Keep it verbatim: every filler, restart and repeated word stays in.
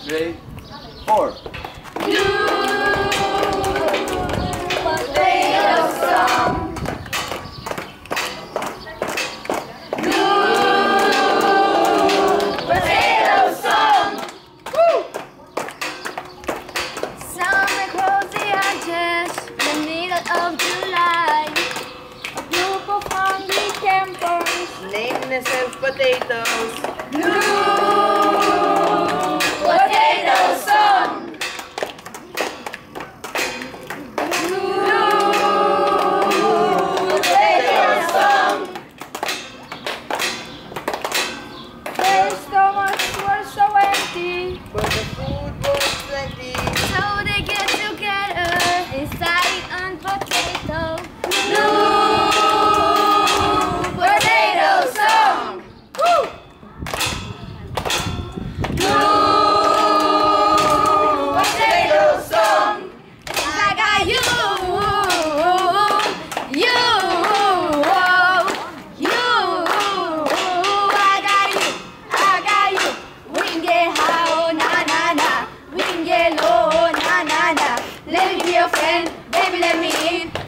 three, four. You potato song. You potato song. Woo! Summer cozy edges, the middle of July. A group of hungry campers Name themselves potatoes. Blue potato song. Blue potato song. Their stomachs were so empty, But the food was plenty. so they get together, deciding on potato. Blue potato song. Woo! Potato song. I got you, you, you. I got you, I got you. We can get high, oh na na na. We can get low, oh na na na. Let me be your friend, baby, let me in.